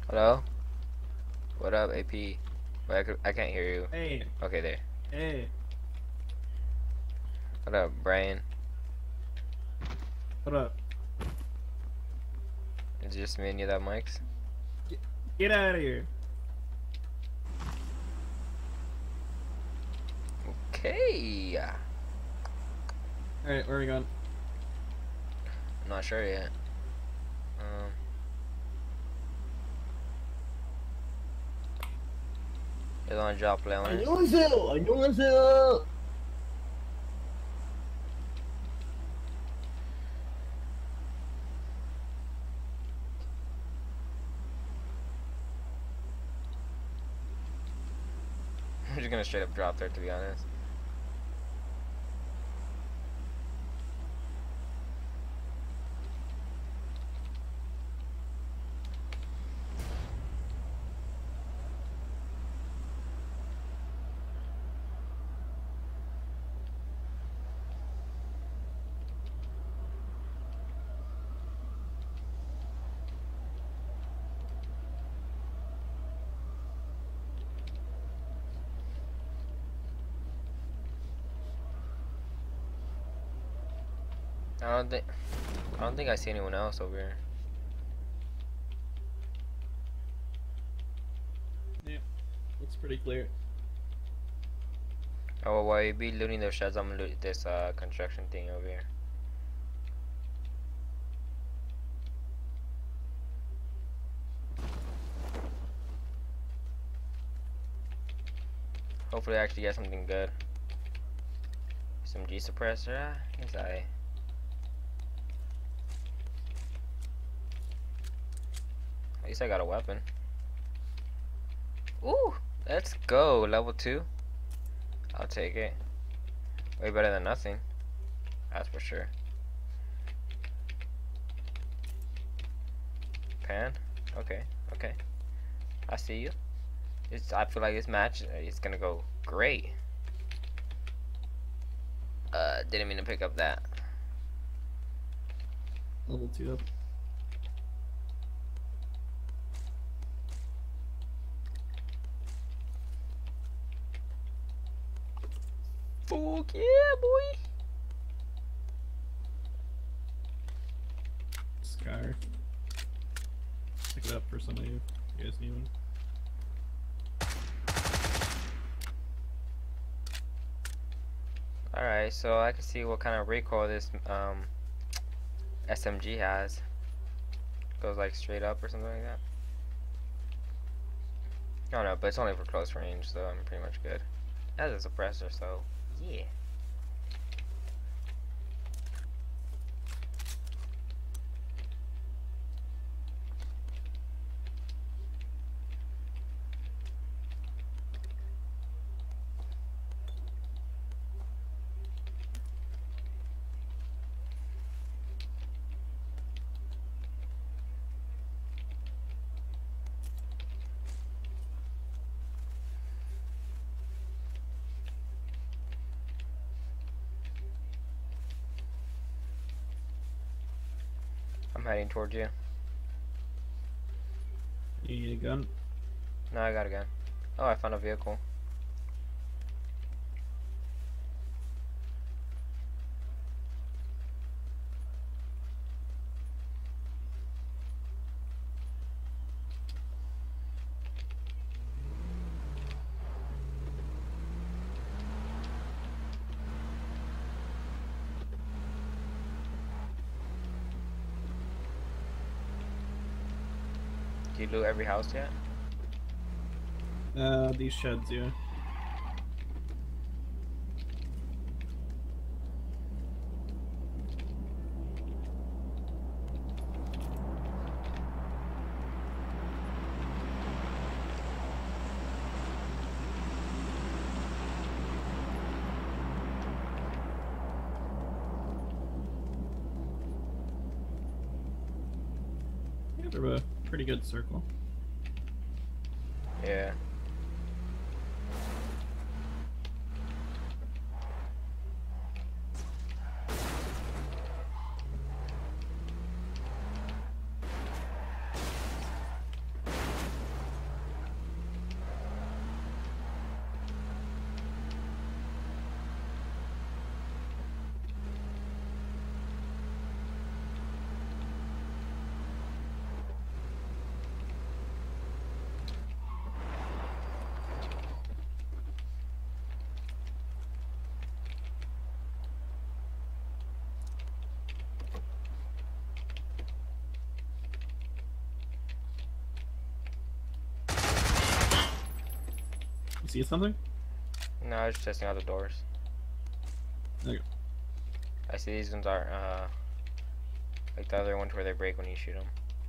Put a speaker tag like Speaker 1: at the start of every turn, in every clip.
Speaker 1: Hello? What up, AP? Wait, I can't hear you.
Speaker 2: Hey,
Speaker 1: Okay, there.
Speaker 2: hey,
Speaker 1: What up, Brian?
Speaker 2: what up?
Speaker 1: Is it just me and you that mics?
Speaker 2: Get, get out of here.
Speaker 1: Okay.
Speaker 2: All right, where are we going?
Speaker 1: I'm not sure yet. Um, you don't want to drop Leonis?
Speaker 3: 안녕하세요. 안녕하세요.
Speaker 1: I'm just gonna straight up drop there, to be honest. I don't think, I don't think I see anyone else over here.
Speaker 2: Yeah, looks pretty clear.
Speaker 1: Oh, well, while you be looting those sheds, I'm gonna loot this construction thing over here. Hopefully, I actually get something good. Some G suppressor. Yes, At least I got a weapon. Ooh, let's go. Level 2. I'll take it. Way better than nothing. That's for sure. Pan. Okay. Okay. I see you. I feel like this match is gonna go great. Didn't mean to pick up that.
Speaker 2: Level 2 up.
Speaker 1: Fuck yeah, boy.
Speaker 2: Scar. Pick it up for some of you. You guys need one.
Speaker 1: Alright, so I can see what kind of recoil this SMG has. Goes like straight up or something like that. I don't know, but it's only for close range, so I'm pretty much good. It has a suppressor, so yeah. I'm heading towards you.
Speaker 2: You need a gun?
Speaker 1: No, I got a gun. Oh, I found a vehicle. Do you loot every house yet?
Speaker 2: These sheds, yeah. Yeah, they're a pretty good circle.
Speaker 1: Yeah.
Speaker 2: see something?
Speaker 1: No, I was just testing out the doors.
Speaker 2: Okay.
Speaker 1: I see these ones are, like the other ones where they break when you shoot them.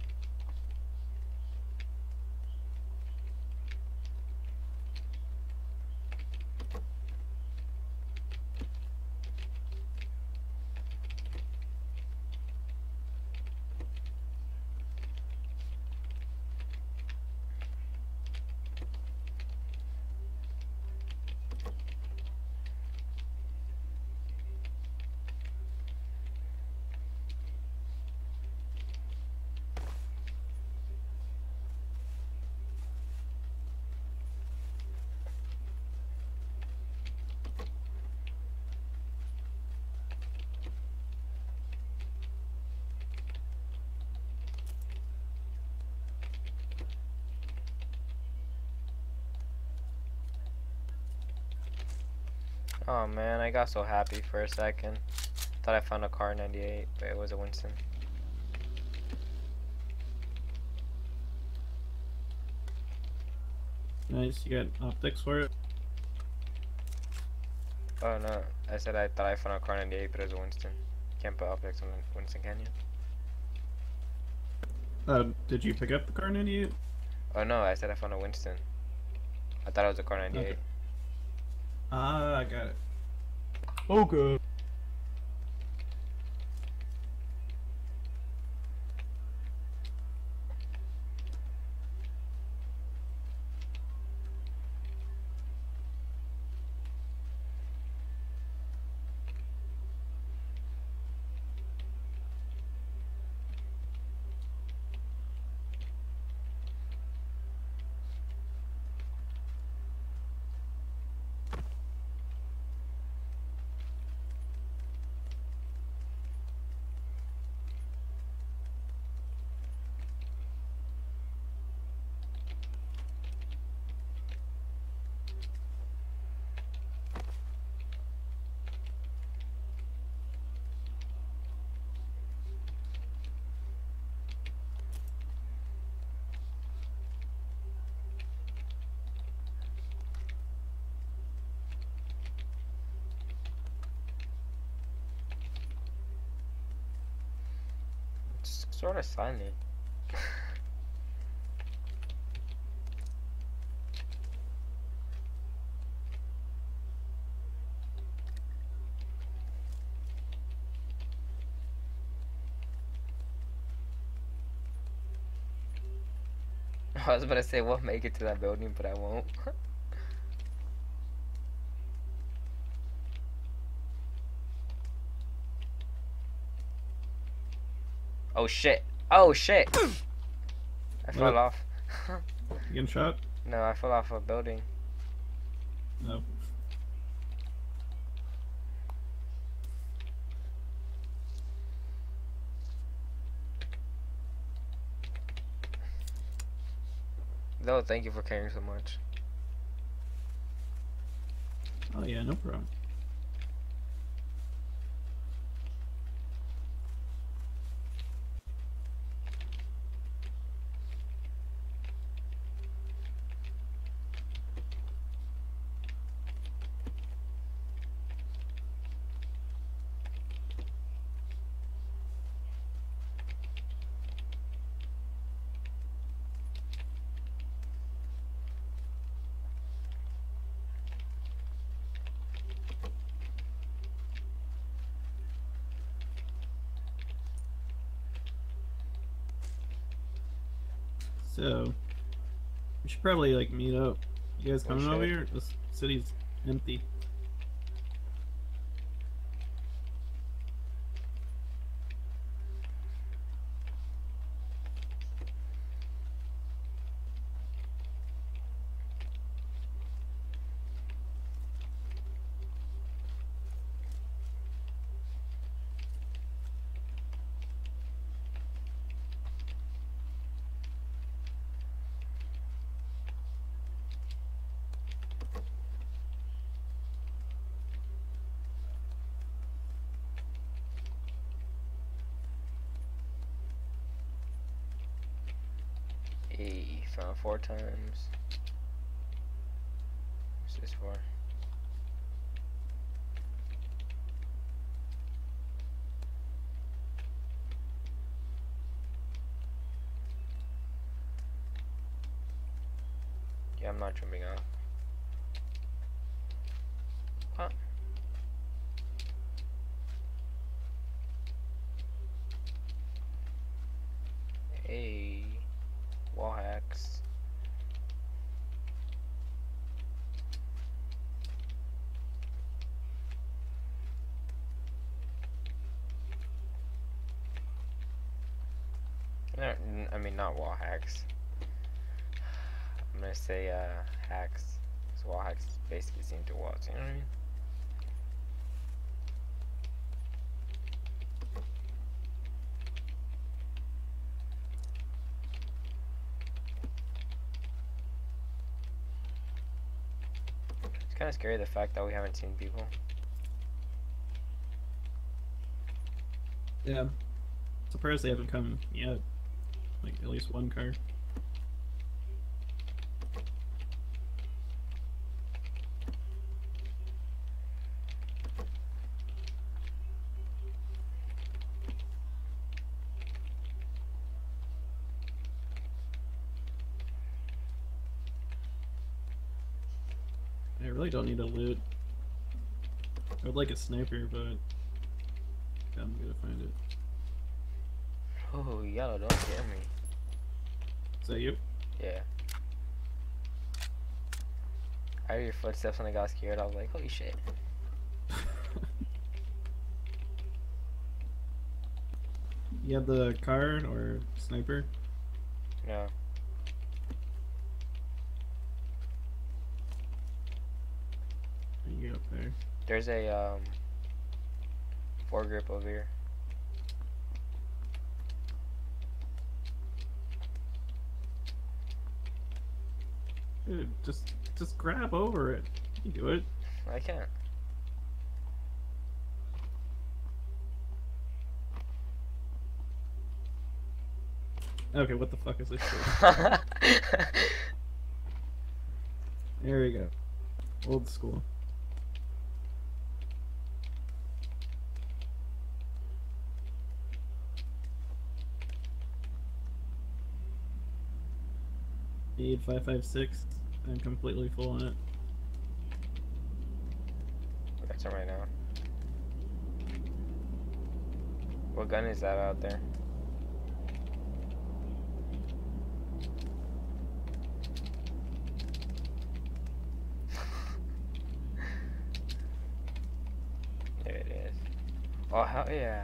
Speaker 1: Oh man, I got so happy for a second. Thought I found a car 98, but it was a Winston.
Speaker 2: Nice, you got optics for it?
Speaker 1: Oh no, I said I thought I found a car 98, but it was a Winston. Can't put optics on a Winston, can you?
Speaker 2: Did you pick up the car 98?
Speaker 1: Oh no, I said I found a Winston. I thought it was a car 98.
Speaker 2: Okay. Ah, I got it.
Speaker 3: Okay.
Speaker 1: It's sort of silent. I was about to say we'll make it to that building, but I won't. Oh shit! Oh shit! I fell
Speaker 2: What?
Speaker 1: off.
Speaker 2: You getting shot?
Speaker 1: No, I fell off a building.
Speaker 2: No.
Speaker 1: Though, thank you for caring so much.
Speaker 2: Oh yeah, no problem. So, we should probably like meet up. You guys
Speaker 1: We
Speaker 2: coming over
Speaker 1: should.
Speaker 2: here? This city's empty.
Speaker 1: Hey, found 4 times. for? Yeah, I'm not jumping off. What? Hey, wall hacks. No, I mean not wall hacks. I'm gonna say hacks. 'Cause wall hacks basically seem to walls. You know what I mean? It's kind of scary the fact that we haven't seen people.
Speaker 2: Yeah. Surprised they haven't come yet. Like at least one car. I really don't need a loot. I would like a sniper, but I'm gonna find it.
Speaker 1: Oh, yellow, don't scare me.
Speaker 2: Is that you?
Speaker 1: Yeah. I heard your footsteps and I got scared. I was like, holy shit.
Speaker 2: You have the car or sniper?
Speaker 1: No.
Speaker 2: You get up there.
Speaker 1: There's a foregrip over here.
Speaker 2: Dude, just grab over it. You can do it.
Speaker 1: I can't.
Speaker 2: Okay, what the fuck is this shit? There we go. Old school. Need 556. I'm completely full on it.
Speaker 1: That's it right now. What gun is that out there? There it is. Oh, hell yeah.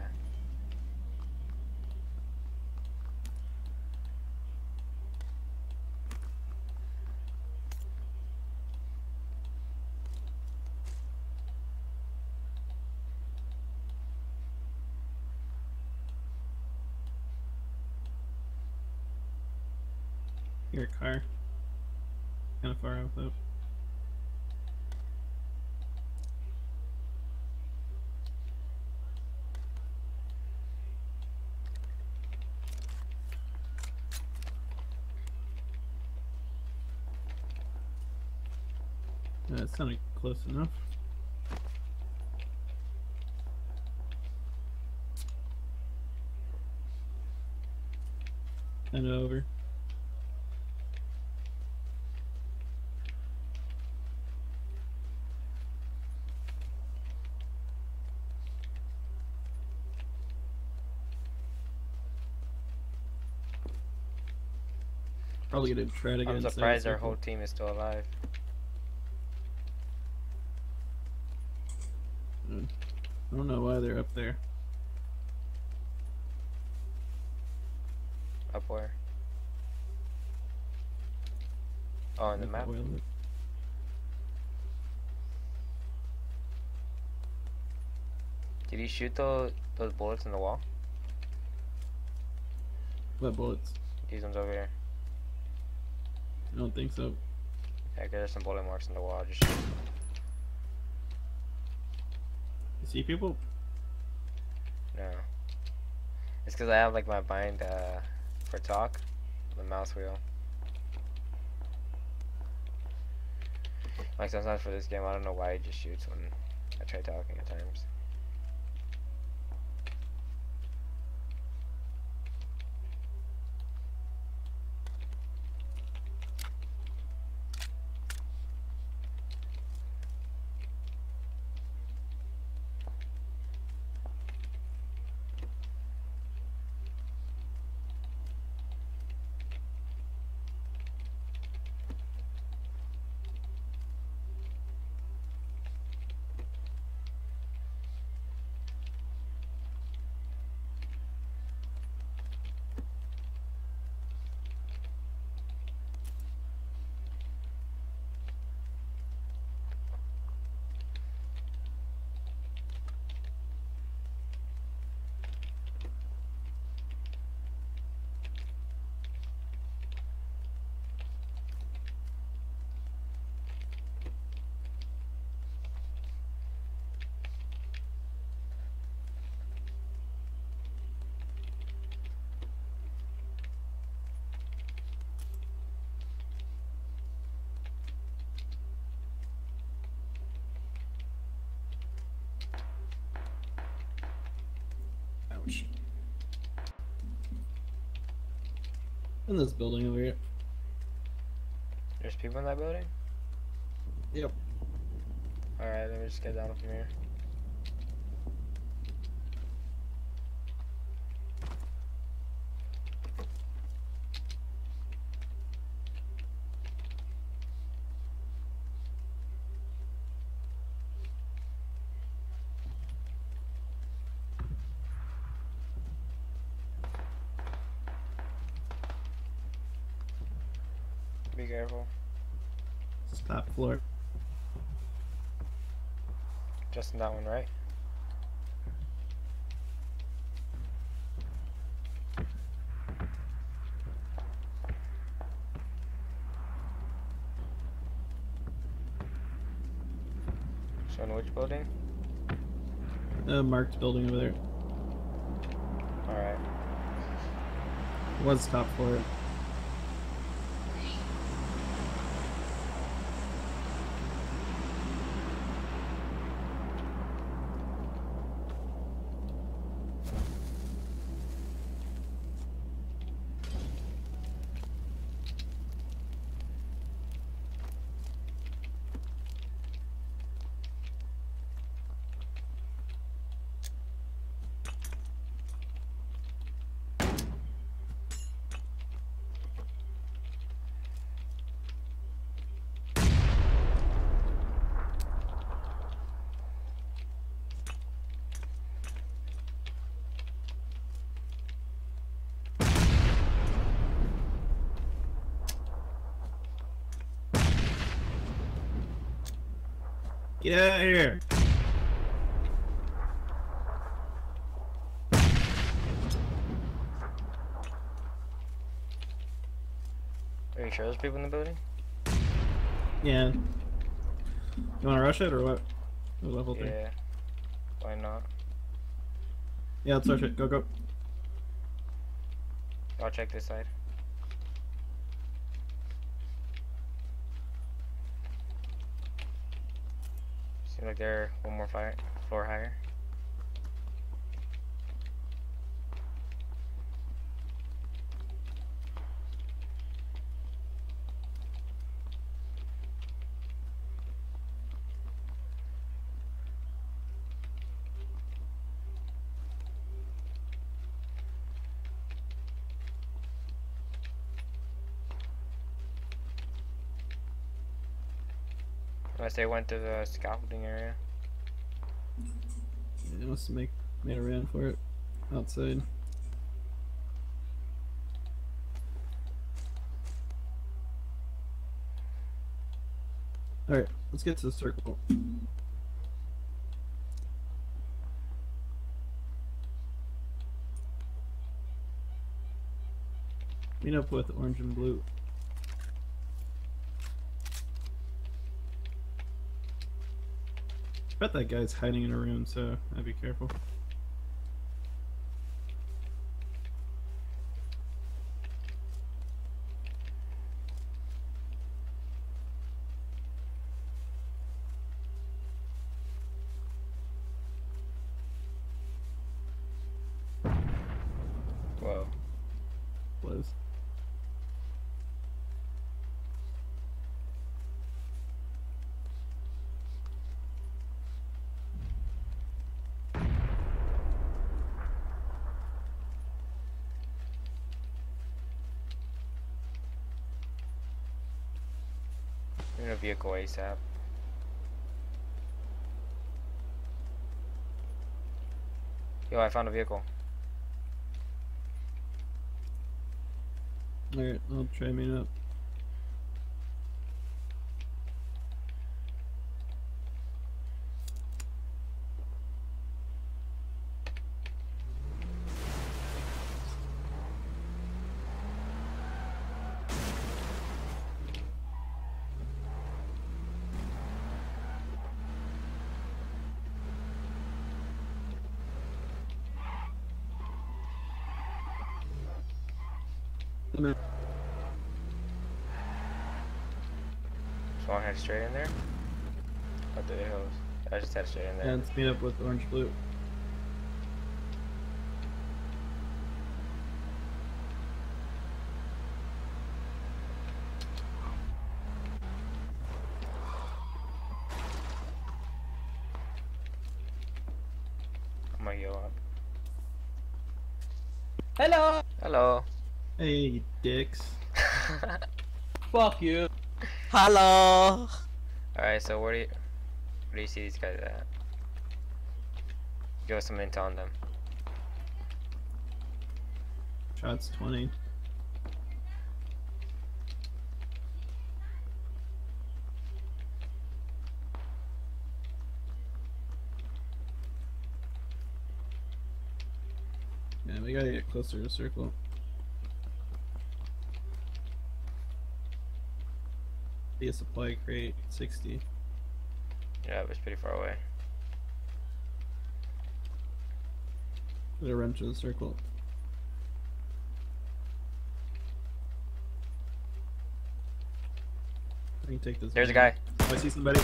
Speaker 2: Your car. Kind of far out though. That sounded close enough. Send it over. Probably gonna try to get
Speaker 1: I'm
Speaker 2: inside the
Speaker 1: surprised our
Speaker 2: circle.
Speaker 1: whole team is still alive.
Speaker 2: I don't know why they're up there.
Speaker 1: Up where? Oh, in the map? Did you shoot those bullets in the wall?
Speaker 2: What bullets?
Speaker 1: These ones over here.
Speaker 2: I don't think so.
Speaker 1: Yeah, 'cause there's some bullet marks in the wall. Just
Speaker 2: You see people?
Speaker 1: no. It's because I have like my bind for talk, the mouse wheel. Like sometimes for this game, I don't know why he just shoots when I try talking at times.
Speaker 2: Ouch. In this building over here.
Speaker 1: There's people in that building?
Speaker 2: Yep.
Speaker 1: Alright, let me just get down from here. Be careful.
Speaker 2: Top floor.
Speaker 1: Just in that one, right? Showing which building?
Speaker 2: Marked building over there.
Speaker 1: Alright.
Speaker 2: Was top floor. Get out of here!
Speaker 1: Are you sure there's people in the building?
Speaker 2: Yeah. You wanna rush it or what? Level 3.
Speaker 1: Yeah. Why not?
Speaker 2: Yeah, let's rush it. Go, go.
Speaker 1: I'll check this side. Seems like they're one more floor higher. Unless they went to the scaffolding area.
Speaker 2: Yeah, it must have made a run for it. Outside. Alright, let's get to the circle. Meet up with orange and blue. I bet that guy's hiding in a room, so I'd be careful. close.
Speaker 1: I'm in a vehicle ASAP. Yo, I found a vehicle.
Speaker 2: Alright, I'll try me up. I'm in.
Speaker 1: So I head straight in there? Up the hills. I just head straight in there.
Speaker 2: Yeah, let's meet up with Orange Blue.
Speaker 1: I'm gonna heal up.
Speaker 3: Hello!
Speaker 1: Hello.
Speaker 2: Hey, you dicks.
Speaker 3: Fuck you.
Speaker 4: Hello.
Speaker 1: Alright, so where do you see these guys at? Give us some intel on them.
Speaker 2: Shots 20. Yeah, we gotta get closer to circle. Be a supply crate, 60.
Speaker 1: Yeah, it was pretty far away.
Speaker 2: Gotta run to the circle. I can take this.
Speaker 1: There's a guy.
Speaker 2: Oh, I see somebody.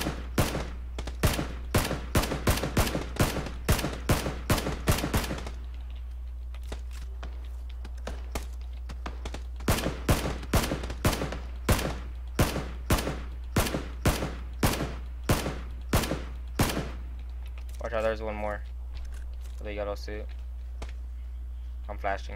Speaker 1: Watch out, there's one more. With a yellow suit. I'm flashing.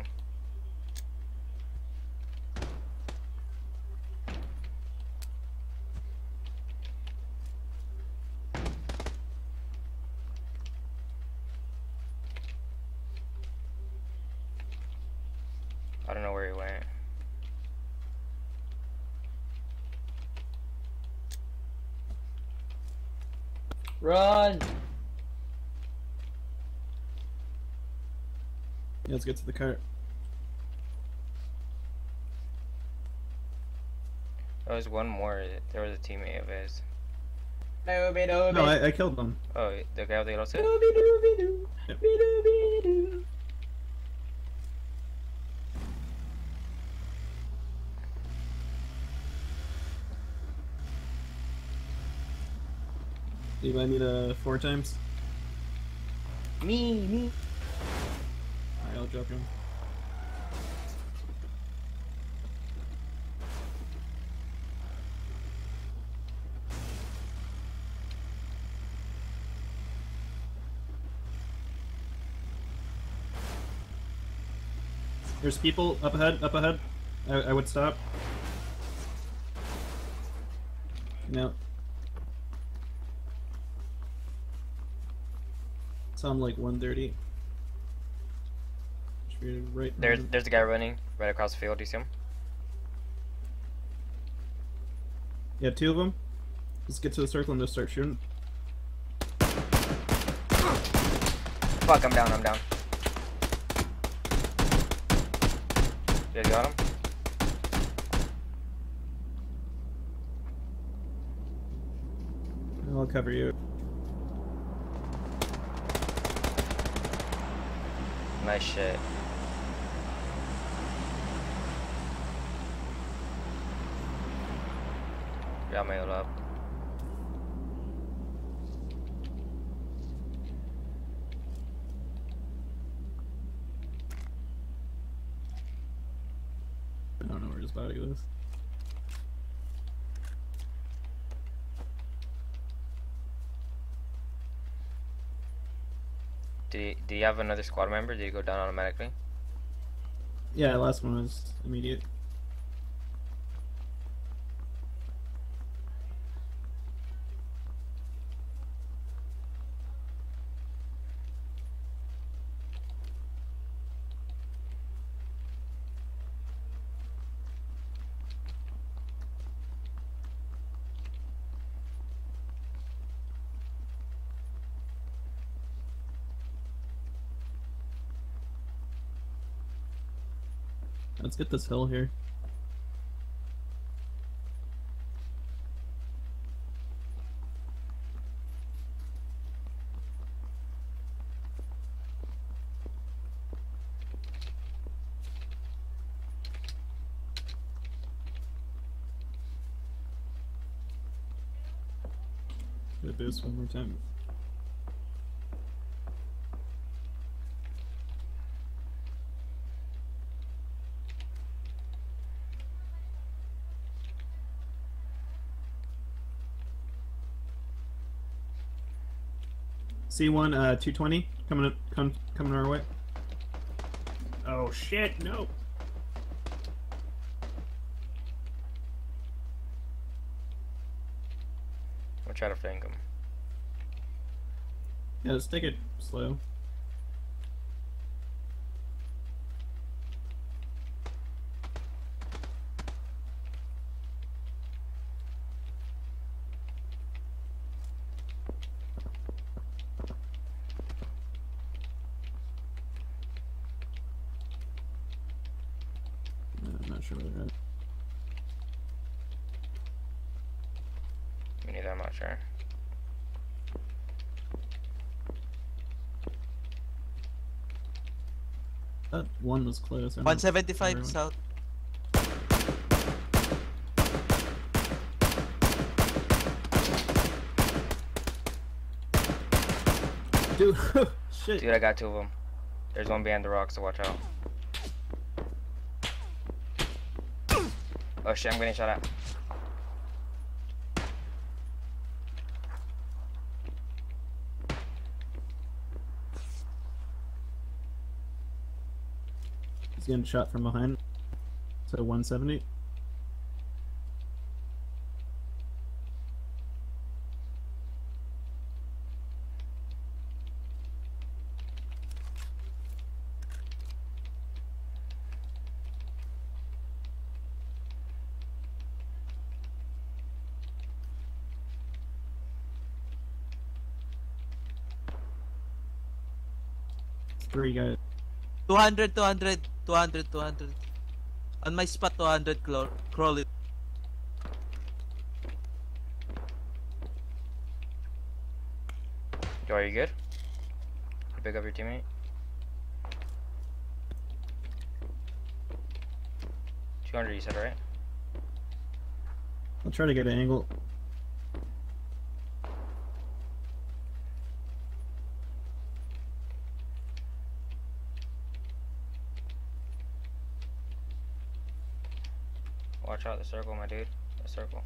Speaker 1: I don't know where he went.
Speaker 3: Run!
Speaker 2: Yeah, let's get to the cart.
Speaker 1: There was one more. There was a teammate of his.
Speaker 3: Dooby
Speaker 2: No,
Speaker 3: dooby.
Speaker 2: I killed them.
Speaker 1: Oh, the guy with the yellow suit?
Speaker 3: Dooby dooby doo.
Speaker 2: Yep.
Speaker 3: Dooby doo.
Speaker 2: Steve, I need a 4 times.
Speaker 3: Me.
Speaker 2: Alright, I'll drop him. There's people up ahead, up ahead. I would stop. No. It's on like 130. Should be right.
Speaker 1: There's a guy running right across the field. Do you see him?
Speaker 2: Yeah, 2 of them. Let's get to the circle and just start shooting.
Speaker 1: Fuck, I'm down, I'm down. You guys got him?
Speaker 2: I'll cover you.
Speaker 1: Nice shit. Got my healed up.
Speaker 2: I don't know where his body is.
Speaker 1: Do you have another squad member? Did you go down automatically?
Speaker 2: Yeah, last one was immediate. Let's get this hill here. Do this one more time. C1 220 coming coming our way. Oh shit, no.
Speaker 1: We'll try to flank him.
Speaker 2: Yeah, let's take it slow. I'm not sure where they're at.
Speaker 1: Me neither, I'm not sure.
Speaker 2: That one was close. I don't know
Speaker 4: 175
Speaker 2: where it
Speaker 4: south.
Speaker 2: went. Dude, shit.
Speaker 1: Dude, I got two of them. There's one behind the rocks, so watch out. Oh shit, I'm getting shot at.
Speaker 2: He's getting shot from behind. So 170. Three guys.
Speaker 4: 200, 200, 200, 200. On my spot, 200 crawl it.
Speaker 1: Yo, are you good? You pick up your teammate? 200 you said, right?
Speaker 2: I'll try to get an angle.
Speaker 1: Watch out the circle, my dude. The circle.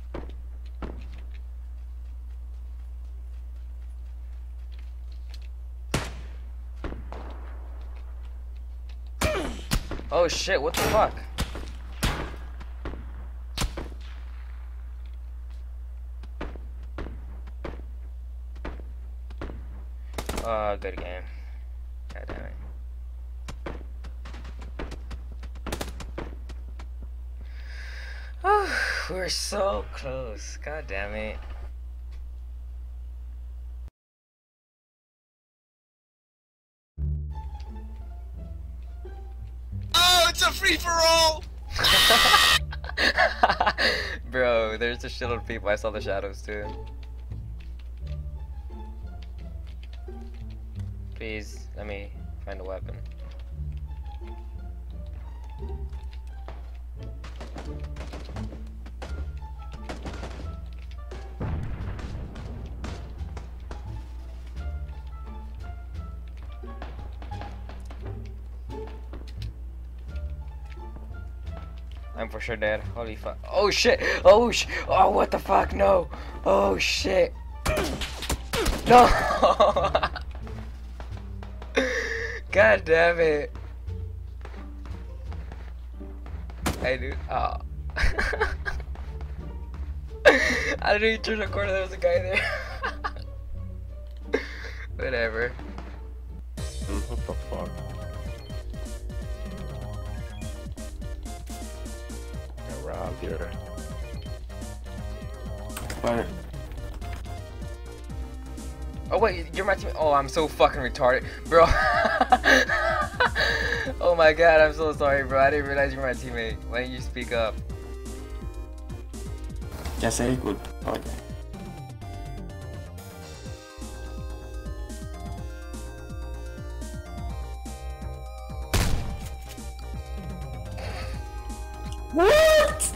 Speaker 1: Oh shit, what the fuck? Good game. God damn it. We're so close. God damn it.
Speaker 4: Oh, it's a free for all!
Speaker 1: Bro, there's a shitload of people. I saw the shadows too. Please, let me find a weapon. I'm for sure dead. Holy fuck. Oh shit! Oh oh, what the fuck? No! Oh shit! No! God damn it! Hey dude. Oh. I didn't even turn the corner, there was a guy there. Whatever.
Speaker 5: What the fuck? Around here.
Speaker 6: Where?
Speaker 1: Oh wait, you're my team. Oh, I'm so fucking retarded, bro. Oh my god, I'm so sorry, bro. I didn't realize you were my teammate. Why didn't you speak up?
Speaker 6: Ya sé, good. Okay. What?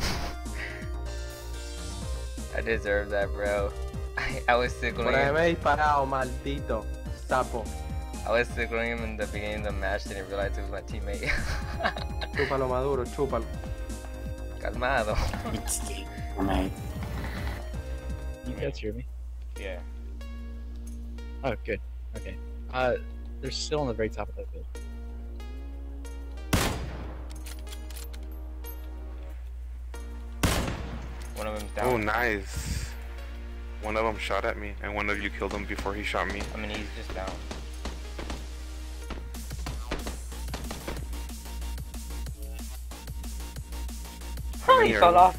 Speaker 1: I deserve that, bro. I was sickling
Speaker 7: Por ahí
Speaker 1: him.
Speaker 7: me he disparado, maldito sapo.
Speaker 1: I was sickling him in the beginning of the match. Didn't realize it was my teammate.
Speaker 7: Chúpalo, Maduro, chúpalo.
Speaker 1: Calmado.
Speaker 6: It's the mate.
Speaker 8: You guys hear me?
Speaker 1: Yeah.
Speaker 8: Oh, good. Okay. They're still on the very top of that field.
Speaker 1: One of them's down.
Speaker 5: Oh, nice. One of them shot at me, and one of you killed him before he shot me.
Speaker 1: I mean, he's just down.
Speaker 5: How
Speaker 1: Oh,
Speaker 5: many
Speaker 1: he
Speaker 5: are
Speaker 1: fell
Speaker 5: you?
Speaker 1: off.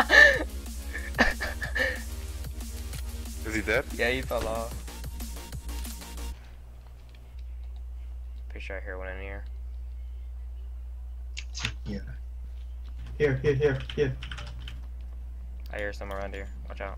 Speaker 5: Is he dead?
Speaker 1: Yeah, he fell off. Pretty sure I hear one in here.
Speaker 3: Here. Here.
Speaker 1: I hear some around here. Watch out.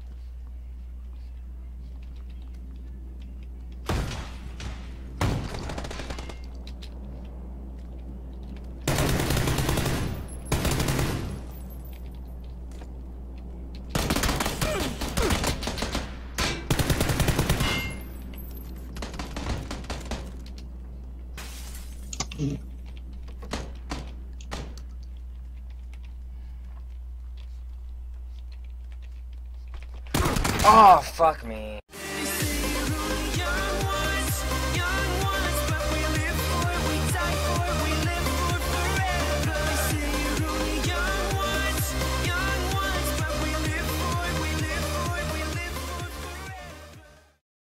Speaker 1: Oh, fuck me.